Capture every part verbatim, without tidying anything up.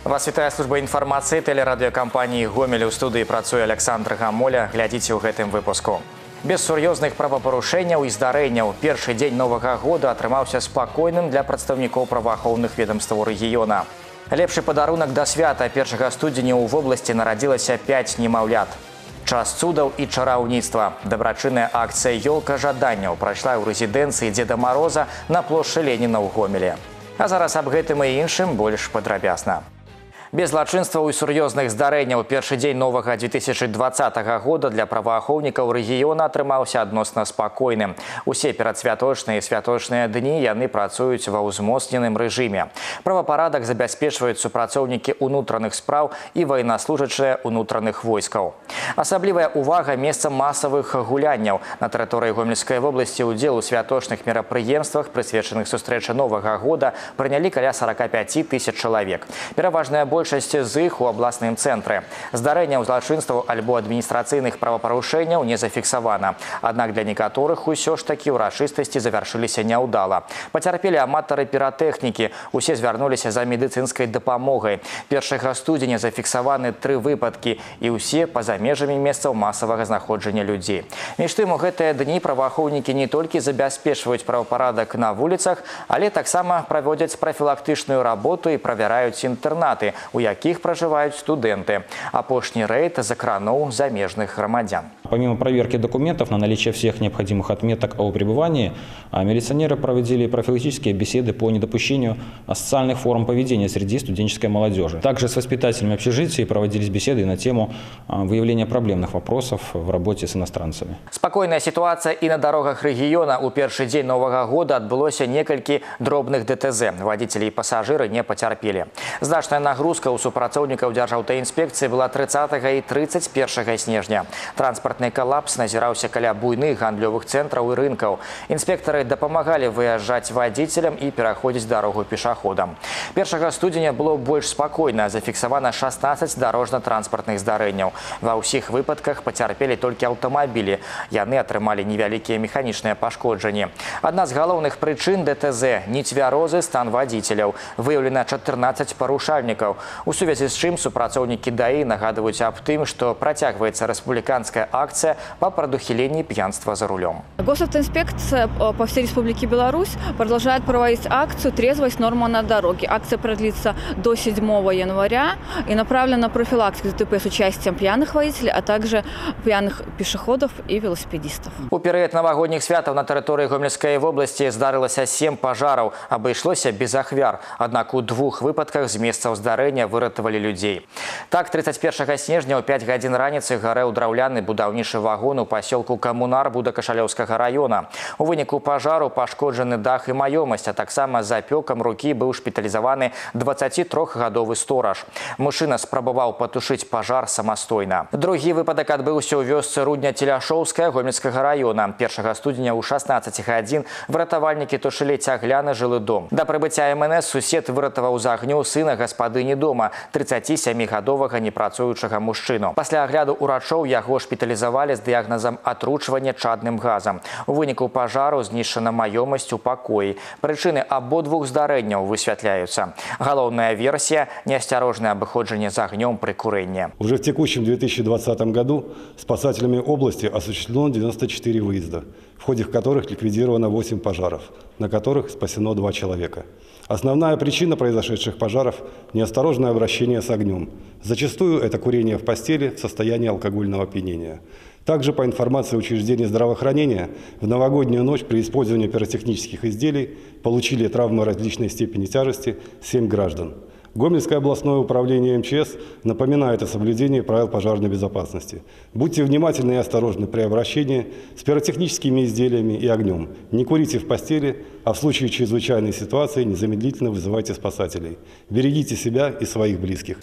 Вас вітае служба інфармацыі тэлерадыёкампаніі «Гомель». У студыі працуе Александр Гамоля. Глядзіце ў гэтым выпуску. Без сур'ёзных правапарушэнняў і здарэнняў першы дзень новага года атрымаўся спакойным для прадстаўнікоў праваахоўных ведомстваў рэгіёна. Лепшы падарунак да свята першага студзеня ў вобласці нарадзілася пяць немаўлят. Час цудаў і чараўніцтва. Дабрачынная акцыя «Ёлка жаданняў» прайшла ў рэзідэнцыі Дзеда Мароза на плошчы Леніна ў Гомелі. А зараз аб гэтым і іншым больш падрабязна. Без злачынстваў і сур'ёзных здарэнняў першы дзень новага две тысячи двадцатага года для праваахоўнікаў рэгіёна атрымаўся адносна спакойным. Усе перадсвяточныя і святочныя дні яны працуюць ва ўзмоцненым рэжыме. Правапарадак забяспечваюць супрацоўнікі ўнутраных спраў і ваеннаслужачыя ўнутраных войскаў. Асаблівая ўвага месцам масавых гулянняў. На тэрыторыі Гомельскай вобласці ўдзел у святочных мерапрыемствах, прысвечаных сустрэчы новага года, прынялі каля сорока пяти тысяч чалавек. Пераважная большасць Большасць з іх у абласным цэнтры. Здарэнняў, злачынстваў альбо адміністрацыйных правапарушэнняў не зафіксавана. Аднак для некаторых усё ж такі ўрачыстасці завяршыліся няўдала. Пацярпелі аматары піратэхнікі. Усе звярнуліся за медыцынскай дапамогай. першага студзеня зафіксаваны тры выпадкі і ўсе па-за межамі месцаў масавага знаходжання людзей. Між тым, у гэтыя дні праваахоўнікі не толькі забяспечваюць правапарадак на вуліцах, але таксама праводзяць прафілактычную работу і правяраюць інтэрнаты, у якіх пражываюць студэнты. Апошні рэйд закрануў замежных грамадзян. Помимо проверки документов на наличие всех необходимых отметок о пребывании, милиционеры проводили профилактические беседы по недопущению социальных форм поведения среди студенческой молодежи. Также с воспитателями общежитий проводились беседы на тему выявления проблемных вопросов в работе с иностранцами. Спокойная ситуация и на дорогах региона. У першы дзень нового года отбылося некалькі дробных ДТЗ. Водители и пассажиры не потерпели. Значная нагрузка у супрацоўнікаў Дзяржаўтаінспекцыі была трыццатага і трыццаць першага снежня. Транспартны калапс назіраўся каля буйных гандлёвых цэнтраў і рынкаў. Інспектары дапамагалі выязджаць вадзіцелям і пераходзіць дарогу пешаходам. першага студзеня было больш спакойна. Зафіксавана шаснаццаць дарожна-транспартных здарэнняў. Ва ўсіх выпадках пацярпелі толькі аўтамабілі. Яны атрымалі невялікія механічныя пашкоджанні. Адна з галоўных прычын ДТЗ – нецвярозы стан вадзіцеляў. Выяўлена чатырнаццаць парушальнікаў. У сувязі з чым супрацоўнікі ДАІ нагадваюць аб тым, што працягваецца рэспубліканская акция по предухилению пьянства за рулем. Госавтоинспекция по всей Республике Беларусь продолжает проводить акцию «Трезвость. Норма на дороге». Акция продлится до седьмого января и направлена на профилактику ДТП с участием пьяных водителей, а также пьяных пешеходов и велосипедистов. У перыяд навагодніх святаў на тэрыторыі Гомельскай вобласці здарылася сем пажараў. Абышлося без ахвяр. Аднак у двух выпадках з месцаў здарэння выратавалі людзей. Так, трыццаць першага снежня ў пяць гадзін раніцы гарэў драўляны будаўнічы вагон у пасёлку Камунар Будакашалёўскага района. У выніку пажару пашкоджаны дах і маёмасць, а таксама з апёкам рукі быў шпіталізаваны дваццацітрохгадовы стораж. Мужчына спрабаваў патушыць пажар самастойна. Другі выпадак адбыўся ў вёсцы Рудня-Целяшоўская Гомельскага района. першага студзеня ў шаснаццаць гадзін выратавальнікі тушылі цягляны жылы дом. Да прыбыцця эм эн эс сусед выратаваў з агню сына гаспадыні дома, трыццацісямігадовага непрацуючага мужчыну. Пасля агляду ўрачоў яго шпіталізавалі з дыягназам атручвання чадным газам. У выніку пажару знішчана маёмасць у пакоі. Прычыны абодвух здарэнняў высвятляюцца. Галоўная версія – неасцярожнае абыходжанне з агнём пры курэнні. Уже в текущем две тысячи двадцатом году спасателями области осуществлено девяносто четыре выезда, в ходе которых ликвидировано восемь пожаров, на которых спасено два человека. Основная причина произошедших пожаров – неосторожное обращение с огнем. Зачастую это курение в постели в состоянии алкогольного опьянения. Также, по информации учреждений здравоохранения, в новогоднюю ночь при использовании пиротехнических изделий получили травмы различной степени тяжести семь граждан. Гомельское областное управление эм че эс напоминает о соблюдении правил пожарной безопасности. Будьте внимательны и осторожны при обращении с пиротехническими изделиями и огнем. Не курите в постели, а в случае чрезвычайной ситуации незамедлительно вызывайте спасателей. Берегите себя и своих близких.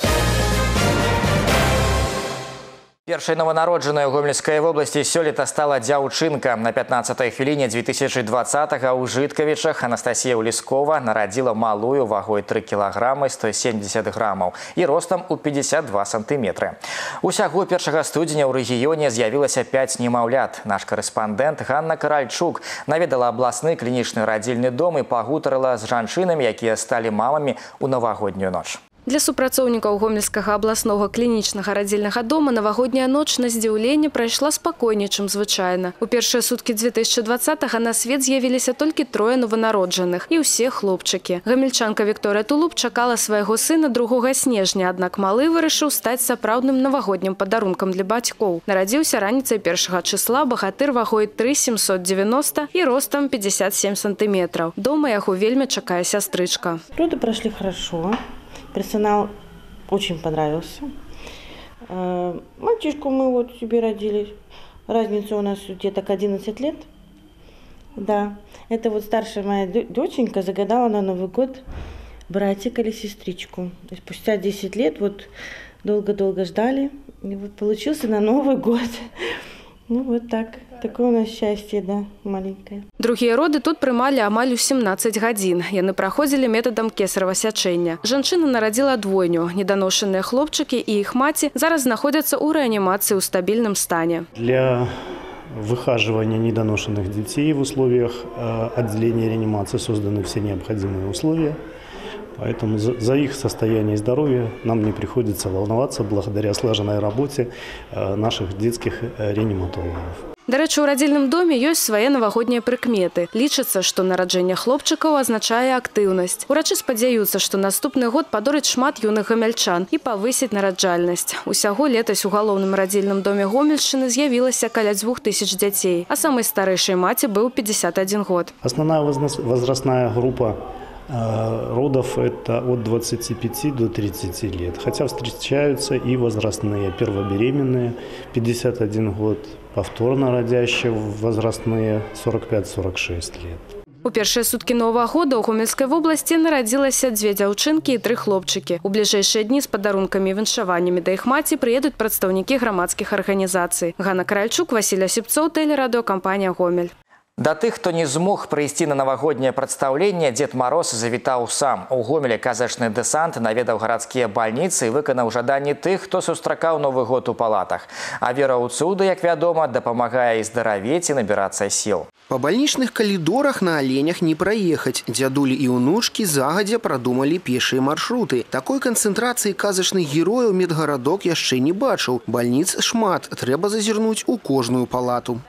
Першай новонароджанай у Гомельскай вобласці сёлета стала дзяўчынка. На пятнаццатай хвіліне две тысячи двадцатага ў Жыткавічах Анастасія Уліскова нарадзіла малую вагой тры кілаграмы сто семьдесят грамаў і ростам у пятьдесят два сантиметры. Усяго першага студзеня ў рэгіёне з'явілася пяць немаўлят. Наш корэспандэнт Ганна Каральчук наведала абласны клінічны радзільны дом і пагутарыла з жанчынамі, якія сталі мамамі ў навагоднюю ноч. Для супрацоўнікаў Гомельскага абласнога клінічнага радзільнага дома навагодняя ноч на здзіўленне прайшла спакойней, чым звычайна. У першыя суткі две тысячи двадцатага на свет з'явіліся толькі трое нованароджаных і ўсе хлопчыкі. Гамельчанка Вікторыя Тулуб чакала свайго сына другога снежня, аднак малы вырашыў стаць сапраўдным навагоднім падарункам для бацькоў. Нарадзіўся раніцай першага числа багатыр вагой тры сямсот дзевяноста і ростам пятьдесят семь сантиметров. Дома яго вельмі чакае сястрычка. Роды прошли хорошо. Персонал очень понравился. Мальчишку мы вот себе родили. Разница у нас где-то к одиннадцати лет. Да, это вот старшая моя доченька загадала на Новый год братика или сестричку. То есть спустя десять лет вот долго-долго ждали. И вот получился на Новый год. Ну вот так. Такое у нас счастье, да, маленькое. Другие роды тут прымалі амаль у семнадцать гадзін. Яны праходзілі методам кесарева сячэння. Жанчына нарадзіла двойню. Неданошаныя хлопчыкі і іх маці зараз знаходзяцца ў рэанімацыі ў стабільным стане. Для выхаживания недоношенных детей в условиях отделения реанимации созданы все необходимые условия. Поэтому за их состояние здоровья нам не приходится волноваться благодаря слаженной работе наших детских реаниматологов. Да рэчы, у радзільным доме ёсць свае навагоднія прыкметы. Лічыцца, што нараджэнне хлопчыкаў азначае актыўнасць. Урачы спадзяюцца, што наступны год падорыць шмат юных гамяльчан і павысіць нараджальнасць. Усяго летась у галоўным радзільным доме Гомельшчыны з'явілася каля двух тысяч дзяцей, а самай старэйшай маці быў пятьдесят один год. Основная возрастная группа родов – это от двадцати пяти до тридцати лет. Хотя встречаются и возрастные первобеременные – пятьдесят один год, повторно родящие возрастные – сорок пять — сорок шесть лет. У першыя суткі Новага года ў Гомельскай вобласці нарадзілася дзве дзяўчынкі і тры хлопчыкі. У бліжэйшыя дні з падарункамі і віншаваннямі да іх маці прыедуць прадстаўнікі грамадскіх арганізацый. Ганна Каральчук, Васіль Асіпцоў, тэлерадыёкампанія «Гомель». Да тых, хто не змог прыйсці на навагодняе прадстаўленне, Дед Мороз завітаў сам. У Гомелі казачны дэсант наведаў гарадскія бальніцы і выканаў жаданні тых, хто сустракаў Новы год у палатах. А вера ў цуды, як вядома, дапамагае і здаравець і набірацца сіл. По больничных коридорах на оленях не проехать. Дядули и внучки загодя продумали пешие маршруты. Такой концентрации казачных героев медгарадок яшчэ не бачыў. Больниц шмат, трэба зазірнуць у кожную палату.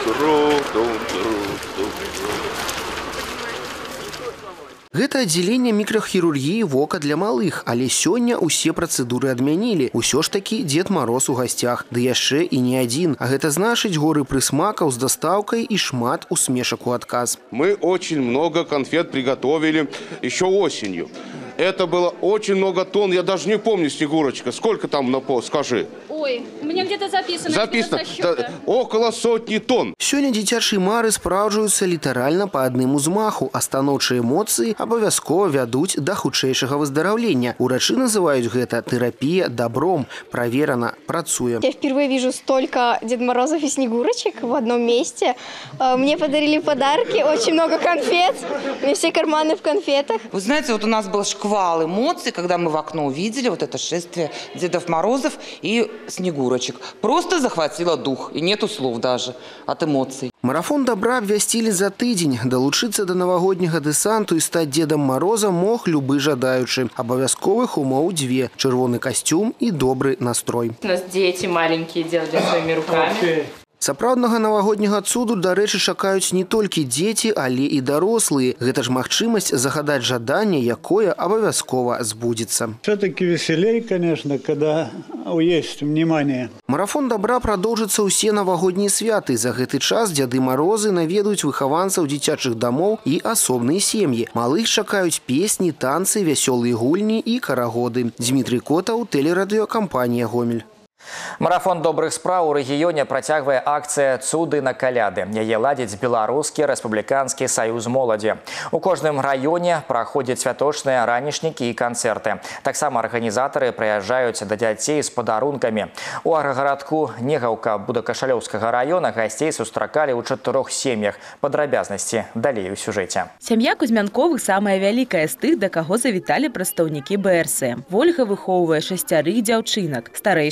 Гэта аддзяленне мікрахірургіі вока для малых, але сёння усе працэдуры адмянілі. Усё ж такі Дед Мороз у гасцях, ды яшчэ і не адзін. А гэта значыць горы прысмакаў з дастаўкай і шмат усмешак у адказ. Мы очень много конфет приготовили еще осенью. Это было очень много тонн, я даже не помню, Снегурочка, сколько там на пол, скажи. Ой, у меня где-то записано. Записано, да, около сотни тонн. Сёння дзіцячыя мары спраўджваюцца літаральна па адным узмаху, а станоўчыя эмоцыі абавязкова вядуць да хутчэйшага выздараўлення. Урачы называюць гэта тэрапія добром, проверено, працуе. Я впервые вижу столько Дед Морозов и Снегурочек в одном месте. Мне подарили подарки, очень много конфет, мне все карманы в конфетах. Вы знаете, вот у нас был шквал эмоций, когда мы в окно увидели вот это шествие Дедов Морозов и Снегурочек. Просто захватило дух, и нету слов даже от эмоций. Марафон добра абвясцілі за тыдзень. Далучыцца да навагодняга дэсанту і стаць Дедам Морозам мог любы жадаючы. Абавязковых умоў две: чырвоны касцюм і добры настрой. У нас дети маленькие делали своими руками. Сапраўднага навагодняга цуду, дарэчы, чакаюць не толькі дзеці, але і дарослыя. Гэта ж магчымасць загадаць жаданне, якое абавязкова збудзецца. Все-таки веселей, конечно, когда есть внимание. Марафон добра продолжится усе навагоднія святы. За гэты час Деды Морозы наведаюць выхаванцаў дзіцячых дамоў і асобныя сем'і. Малых чакаюць песні, танцы, вясёлыя гульні і карагоды. Дмітрий Котаў, тэлерадыёкампанія «Гомель». Марафон добрых спраў у рэгіёне працягвае акцыя «Цуды на каляды». Яе ладзіць Беларускі рэспубліканскі саюз моладзі. У кожным раёне праходзяць святочныя ранішнікі і канцэрты. Таксама арганізатары прыязджаюць да дзяцей з падарункамі. У аграгарадку Негаўка Будакашалёўскага раёна гасцей сустракалі ў чатырох сем'ях. Падрабязнасці далей у сюжэце. Сям'я Кузьмянковых самая вялікая з тых, да каго завіталі прадстаўнікі бэ эр эс эм. Вольга выхоўвае шасцярых дзяўчынак. Старэйшай Ксенії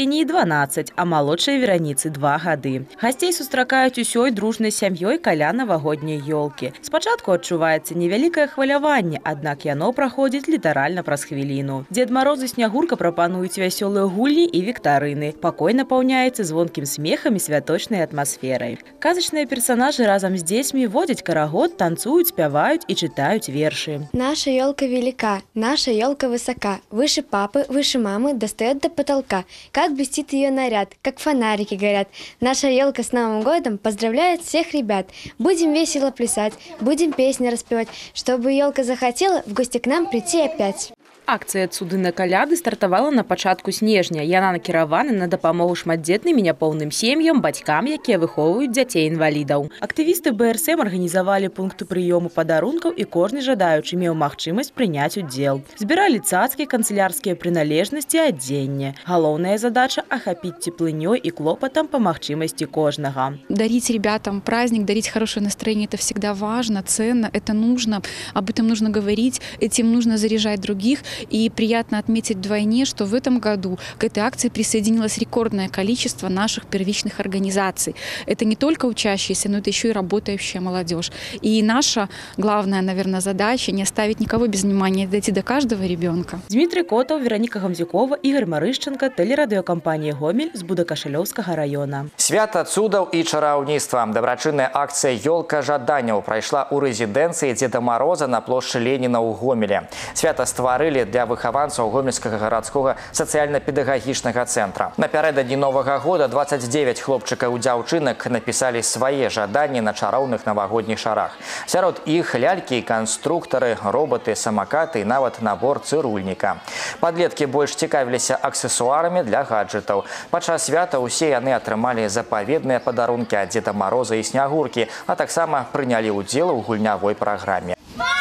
Ксении дванаццаць, а малодшай Вераніцы два гады. Гасцей сустракаюць усёй дружнай сям'ёй каля навагодняй ёлкі. Спачатку адчуваецца невялікае хваляванне, аднак яно праходзіць літаральна праз хвіліну. Дзед Мароз і Снягурка прапануюць вясёлыя гульні і віктарыны. Пакой напаўняецца звонкім смехам і святочнай атмасферай. Казачныя персонажы разам з дзецьмі водзяць карагод, танцуюць, спяваюць і чытаюць вершы. Наша елка велика, наша елка высока, выше папы, выше мамы, достает до потолка. Как блестит ее наряд, как фонарики горят. Наша елка с Новым годом поздравляет всех ребят. Будем весело плясать, будем песни распевать, чтобы елка захотела в гости к нам прийти опять. Акцыя «Цуды на каляды» стартавала на пачатку снежня. Яна накіравана на дапамогу шматдзетным і няпоўным сем'ям, бацькам, якія выхоўваюць дзяцей-інвалідаў. Актывісты бэ эр эс эм арганізавалі пункты прыёму падарункаў і кожны жадаючы меў магчымасць прыняць удзел. Збіралі цацкі, канцылярскія прыналежнасці, адзенне. Галоўная задача – ахапіць цеплынёй і клопатам па магчымасці кожнага. Дарить ребятам праздник, дарить хорошее настроение – это всегда важно, ценно, это нужно. Об этом нужно говорить, этим нужно заряжать других. И приятно отметить вдвойне, что в этом году к этой акции присоединилось рекордное количество наших первичных организаций. Это не только учащиеся, но это еще и работающая молодежь. И наша главная, наверное, задача – не оставить никого без внимания, дойти до каждого ребенка. Дмитрий Котов, Вероника Гамзюкова, Игорь Марышченко, телерадиокомпания «Гомель» з Будакашалёўскага района. Свята цудаў і чараўніцтва. Дабрачынная акцыя «Ёлка жаданняў» прайшла ў рэзідэнцыі Дзеда Мароза на плошчы Леніна ў Гомелі. Свята стварылі для выхаванцаў гомельскага гарадскога сацыяльна-педагагічнага цэнтра. Напярэдадні Новага года дваццаць дзевяць хлопчыкаў і дзяўчынак напісалі свае жаданні на чароўных навагодніх шарах. Сярод іх лялькі, канструктары, роботы, самакаты і нават набор цырульніка. Падлеткі больш цікавіліся аксесуарамі для гаджэтаў. Падчас свята ўсе яны атрымалі запаведныя падарункі ад Дзеда Мароза і Снягуркі, а таксама прынялі ўдзел у гульнявой праграме.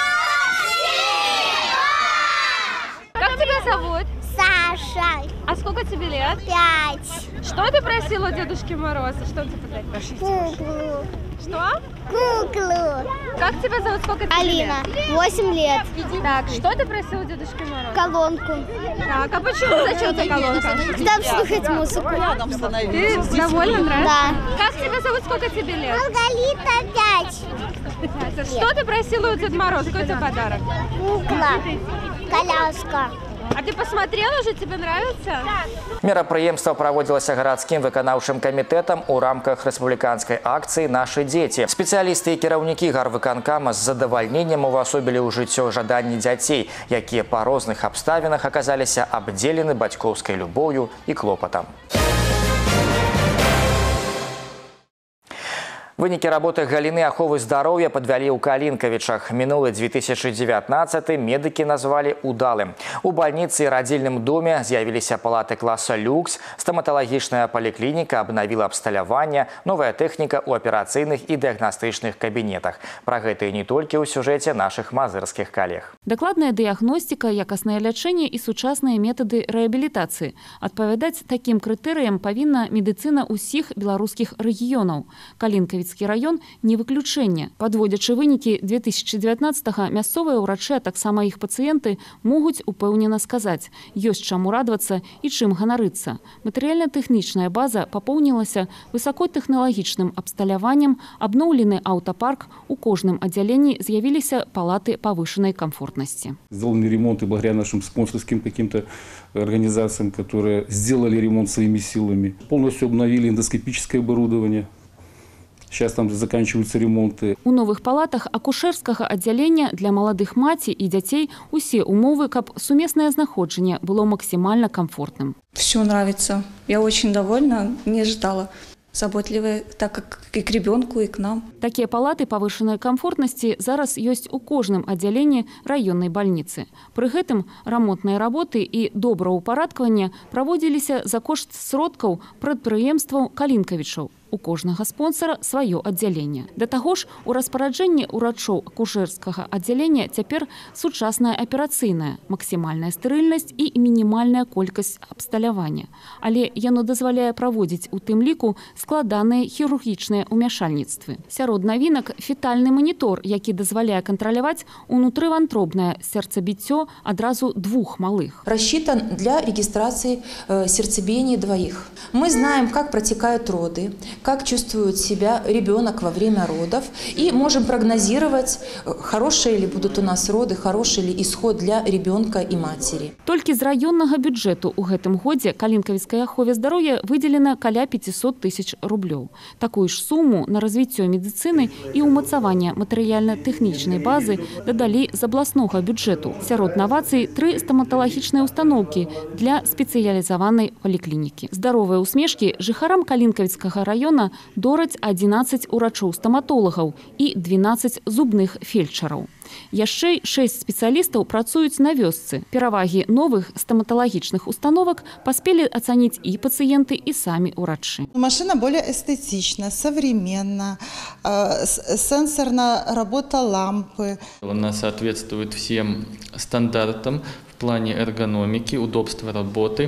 Зовут? Саша. А сколько тебе лет? Пять. Что ты просил у Дедушки Мороза? Что ты подарил? Куклу. Что? Куклу. Как тебя зовут? Сколько тебе Алина. лет? Восемь лет. Так, что ты просил у Дедушки Мороза? Колонку. Так, а почему? Зачем тебе колонка? Чтобы слушать музыку. Ты довольна, нравится? Да. Как тебя зовут? Сколько тебе лет? Маргарита пять. Что ты просил у Деда Мороза? Какой это подарок? Кукла. Коляска. А ты посмотрел уже? Тебе нравится? Мерапрыемства праводзілася гарадскім выканаўчым камітэтам у рамках рэспубліканскай акцыі «Нашы дзеці». Спецыялісты і кіраўнікі гарвыканкама з задавальненнем увасобілі ў жыццё жаданні дзяцей, якія па розных абставінах аказаліся абдзелены бацькоўскай любоўю і клопатам. Вынікі работы галіны аховы здароўя падвялі ў Калінкавічах. Мінулы две тысячи девятнадцатый медыкі назвалі удалым. У бальніцы і радзільным доме з'явіліся палаты класа люкс, стаматалагічная паліклініка абнавіла абсталяванне, новая тэхніка ў аперацыйных і дыягнастычных кабінетах. Пра гэта і не толькі ў сюжэце нашых мазырскіх калег. Дакладная дыягностика, якаснае лячэнне і сучасныя метады рэабілітацыі. Адпавядаць такім крытэрыям павінна медыцына ўсіх беларускіх рэгіёнаў. Калінкавіч район не выключэнне. Падводзячы вынікі две тысячи девятнадцатого, мясцовыя ўрачы, а таксама іх пацыенты могуць упэўнена сказаць, ёсць чаму радавацца і чым ганарыцца. Матэрыяльна-тэхнічная база папоўнілася высокотэхналагічным абсталяваннем, абноўлены аўтапарк, у кожным аддзяленні з'явіліся палаты павышанай комфортности. Сделаны ремонты благодаря нашим спонсорским каким-то организациям, которые сделали ремонт своими силами. Полностью обновили эндоскопическое оборудование. Сейчас там заканчиваются ремонты. У новых палатах акушерскага аддзялення для маладых маці і дзяцей усе умовы, каб сумеснае знаходжанне было максимально комфортным. Все нравится. Я очень довольна, не ожидала. Заботливые, так как и к ребенку, и к нам. Такие палаты повышенной комфортности зараз есть у каждом отделении районной больницы. При этом ремонтные работы и добраўпарадкаванне проводились за кошт сродкаў прадпрыемстваў Калінкавічаў. у кожнага спонсора сваё аддзяленне. Да таго ж, у распараджэнні ўрачоў акушэрскага аддзялення цяпер сучасная аперацыйная, максімальная стэрыльнасць і мінімальная колькасць абсталявання. Але яно дазваляе праводзіць у тым ліку складаныя хірургічныя ўмяшальніцтвы. Сярод навінак фетальны манітор, які дазваляе кантраляваць унутрывантробнае сердцебіццё адразу двух малых. Рассчитан для регистрации э, сердцебиения двоих. Мы знаем, как протекают роды, как чувствует себя ребенок во время родов, и можем прогнозировать, хорошие ли будут у нас роды, хороший ли исход для ребенка и матери. Толькі з раённага бюджэту ў гэтым годзе Калінкавіцкай ахове здароўя выделена каля пятьсот тысяч рублёў. Такую ж суму на развіццё медыцыны і ўмацаванне матэрыяльна-тэхнічнай базы дадалі з абласнога бюджэту. Сярод навацый тры стаматалагічныя установкі для спецыялізаванай паліклінікі. Здаровыя усмешкі жыхарам Калінкавіцкага раёна дораць адзінаццаць урачоў-стаматолагаў і двенаццаць зубных фельчараў. Яшчэ шэсць спецыялістаў працуюць на вёсцы. Перавагі новых стоматологичных установок поспели оценить и пациенты, и сами урачи. Машина более эстетична, современна, сенсорная работа лампы. Она соответствует всем стандартам в плане эргономики, удобства работы,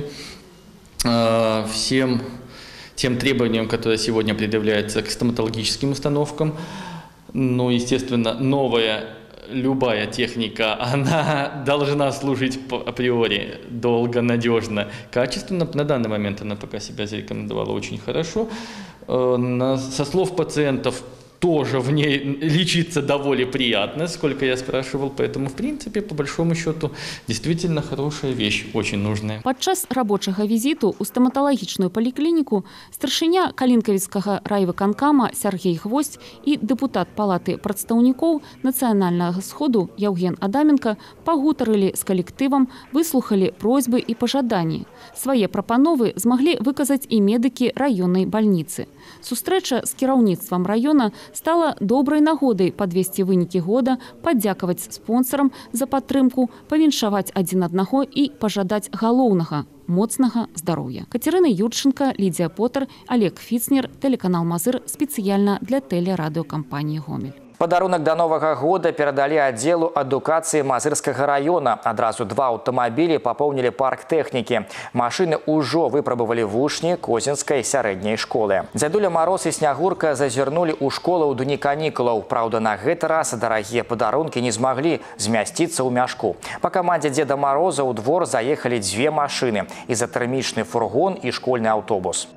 всем тем требованиям, которые сегодня предъявляются к стоматологическим установкам. Ну, естественно, новая любая техника, она должна служить априори долго, надежно, качественно. На данный момент она пока себя зарекомендовала очень хорошо. Со слов пациентов, тоже в ней лечиться довольно приятно, сколько я спрашивал. Поэтому, в принципе, по большому счету, действительно хорошая вещь, очень нужная. Падчас рабочага візіту у стаматалагічную паліклініку старшыня Калінкавіцкага райвыканкама Сергей Гвоздь і дэпутат палаты прадстаўнікоў нацыянальнага сходу Яўген Адаменко пагутарылі з калектывам, выслухалі просьбы і пажаданні. Свае прапановы змаглі выказаць і медыкі раённай бальніцы. Сустрэча з кіраўніцтвам раёна стала добрай нагодай падвесці вынікі года, падзякаваць спонсарам за падтрымку, павіншаваць адзін аднаго і пажадаць галоўнага – моцнага здароўя. Катерина Юрченко, Лідія Потар, Олег Фіцнер, телеканал Мазыр спецыяльна для тэлерадыёкампаніі «Гомель». Падарунак да новага года перадалі аддзелу адукацыі Мазырскага раёна. Адразу два аўтамабілі папоўнілі парк тэхнікі. Машыны ўжо выпрабавалі вучні Козінскай сярэдняй школы. Дзядуля Мароз і Снягурка зазірнулі ў школу ў дні канікулаў. Праўда, на гэты раз дарагія падарункі не змаглі змясціцца ў мяшку. Па камандзе Дзеда Мароза ў двор заехалі дзве машыны – ізатэрмічны фургон і школьны аўтобус.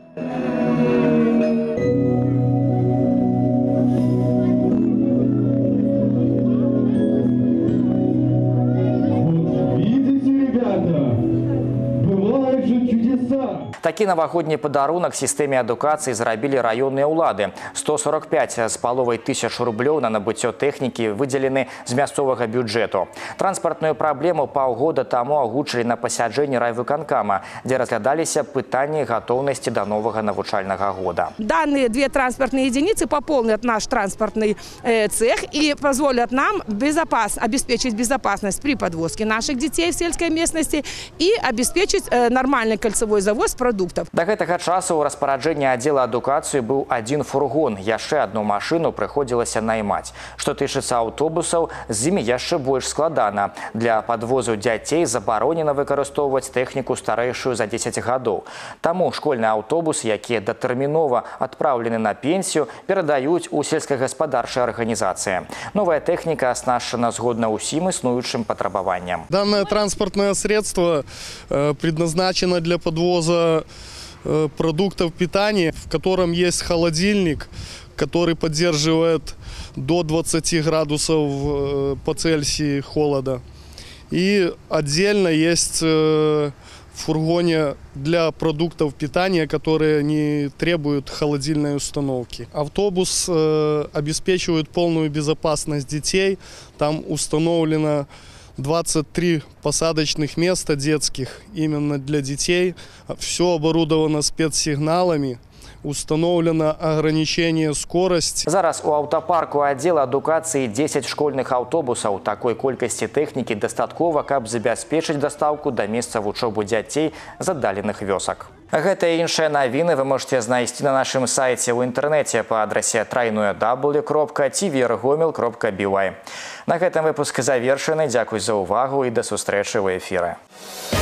Такі навагодні падарунак сістэме адукацыі зрабілі раённыя ўлады. сто сорок пять з паловай тысяч рублёў на набыццё тэхнікі выдзелены з мясцовага бюджэту. Транспартную праблему паўгода таму агучылі на пасяджэнні райвыканкама, дзе разглядаліся пытанні гатоўнасці да новага навучальнага года. Данные две транспортные единицы пополнят наш транспортный э, цех и позволят нам безопас, обеспечить безопасность при подвозке наших детей в сельской местности и обеспечить э, нормальный кольцевой завоз продуктов. Да гэтага часу ў распараджэнні аддзела адукацыі быў адзін фургон. Яшчэ одну машыну прыходзілася наймаць. Што тычыцца аўтобусаў, з імі яшчэ больш складана. Для падвозу дзяцей забаронена выкарыстоўваць тэхніку старэйшую за дзесяць гадоў. Таму школьныя аўтобусы, якія датэрмінова адпраўлены на пенсію, перадаюць у сельскагаспадарчыя арганізацыі. Новая тэхніка аснашчана згодна ўсім існуючым патрабаванням. Данное транспортное средство э, предназначено для подвоза продуктов питания, в котором есть холодильник, который поддерживает до двадцати градусов по Цельсию холода. И отдельно есть в фургоне для продуктов питания, которые не требуют холодильной установки. Автобус обеспечивает полную безопасность детей. Там установлено двадцать три посадочных места детских именно для детей. Все оборудовано спецсигналами. установлено ограничение скорости. Зараз у аўтапарку аддзела адукацыі дзесяць школьных аўтобусаў. Такой колькасці тэхнікі дастаткова, каб забяспечыць дастаўку да месца вучобы дзяцей з аддаленых вёсак. Гэтыя і іншыя навіны вы можете знайсці на нашым сайце ў інтэрнэце па адрасе трайное дабл-ю кропка ти ви эр гомель кропка би вай. На гэтым выпуск завершаны. Дзякуй за ўвагу і да сустрэчы ў эфіры.